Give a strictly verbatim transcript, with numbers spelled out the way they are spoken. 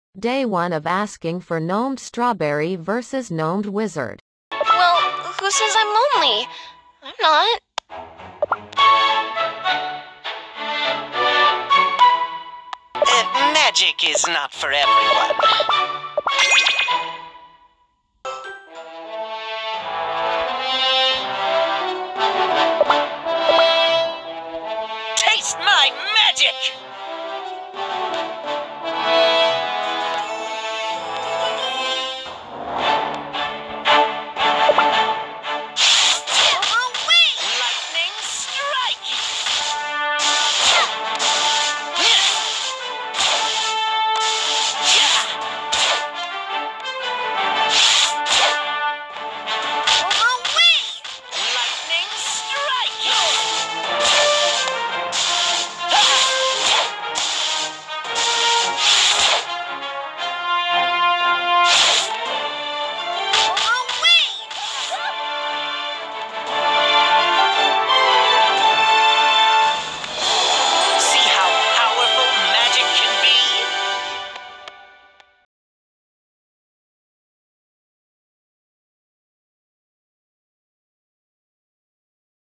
Day one of asking for Gnomed Strawberry versus Gnomed Wizard. Well, who says I'm lonely? I'm not. Uh, magic is not for everyone.